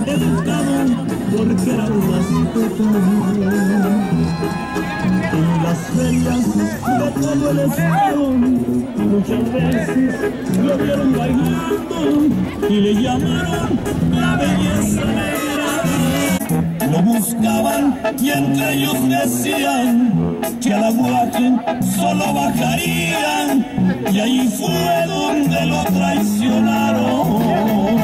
educado porque era un astuto. En las ferias de todo el estado muchas veces lo vieron bailando y le llamaron la belleza negra. Lo buscaban y entre ellos decían que al aguaje solo bajarían, y ahí fue donde lo traicionaron.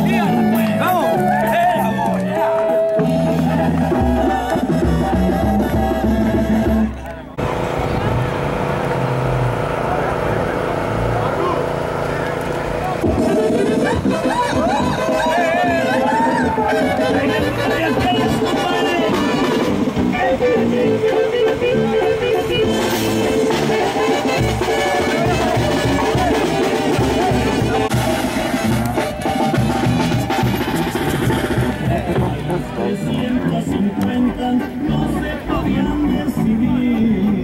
No se podían decidir.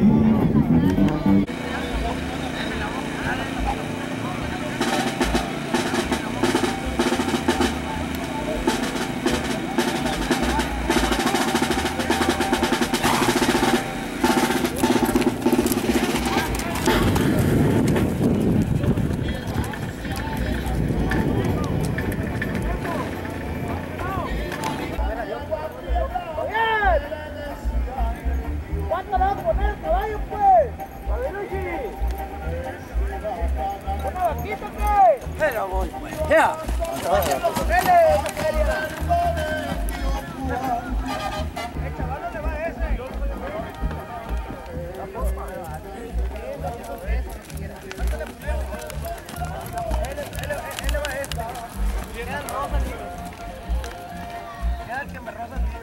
¿Cuánto le va a poner el caballo, pues? A ver, oye. ¿Una vaquita, pues? Pero voy. Ya. El chaval no le va a ese. Él le va a esta. Queda el rosa libre. Queda el que me rosa libre.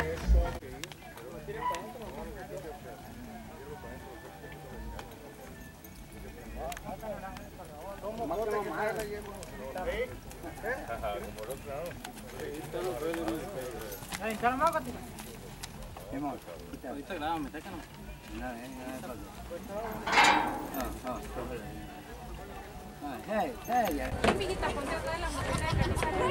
Mijita, ponte acá en la máquina de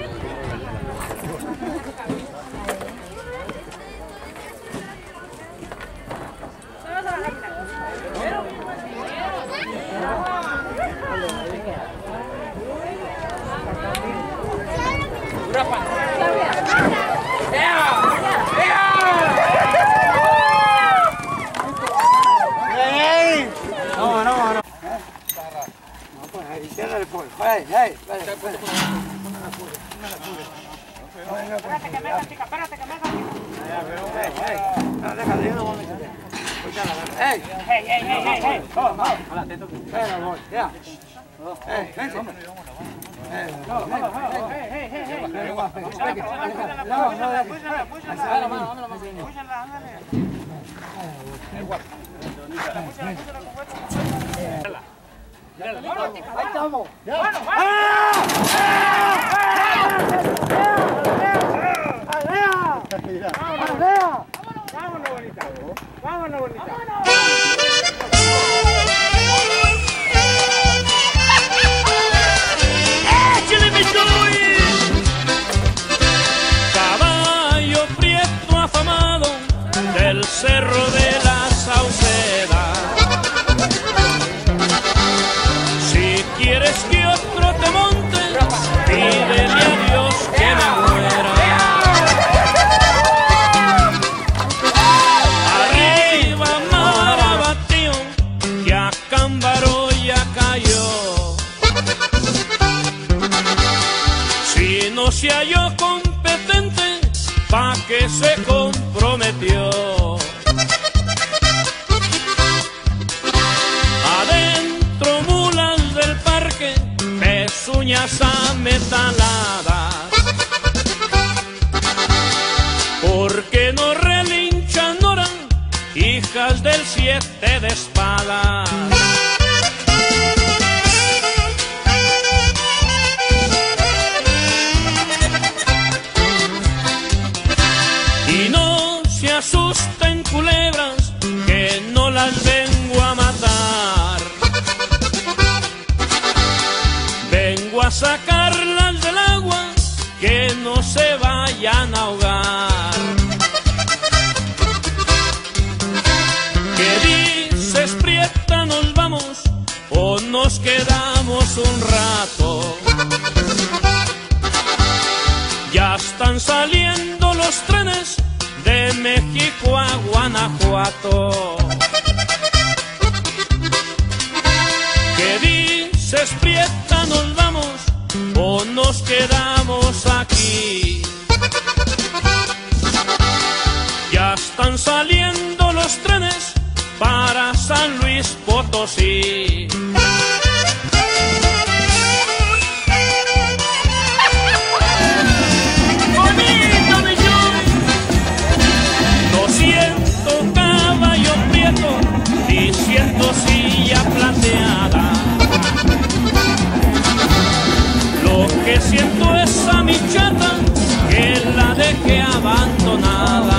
Espérate que me haga, chica, espérate que me haga. No, déjale, yo no voy a meter. ¡Ey! ¡Ey, ey, ey, ey! Espera, voy, ya. Vente. Ahí estamos. Vámonos, bonita. Vámonos, bonita. Caballo prieto afamado del cerro de la Sauceda. Si quieres que otro te monte, pídele a Dios que me muera. Arriba Marabatío, que a Cámbaro ya cayó. Si no se halló competente, pa' que se comprometió. Adentro mulas del parque, pezuñas ametaladas. Porque no relinchan ahora, hijas del 7 de espadas. Y no se asusten culebras, que no las vengo a matar. Vengo a sacarlas del agua, que no se vayan a saliendo los trenes de México a Guanajuato. ¿Qué dices, Prieta? ¿Nos vamos o nos quedamos aquí? Ya están saliendo los trenes para San Luis Potosí. ¡Bonito, millón! 200 caballo prieto diciendo silla plateada. Lo que siento es a mi chata que la dejé abandonada.